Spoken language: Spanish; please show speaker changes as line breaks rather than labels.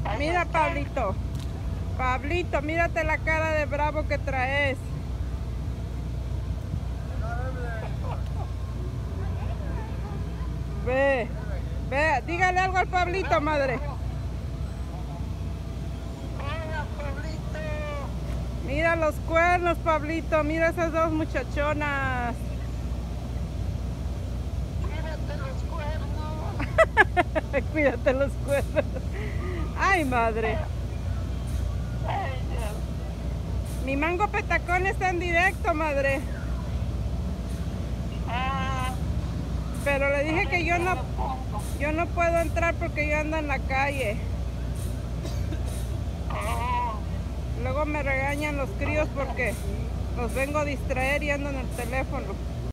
Mira, Pablito. Pablito, mírate la cara de bravo que traes. Ve, ve, dígale algo al Pablito, madre. Mira los cuernos, Pablito. Mira esas dos muchachonas.
Cuídate los cuernos.
Cuídate los cuernos. Ay, madre.
Ay, Dios.
Mi mango petacón está en directo, madre. Pero le dije que yo no puedo entrar porque yo ando en la calle. Luego me regañan los críos porque los vengo a distraer y ando en el teléfono.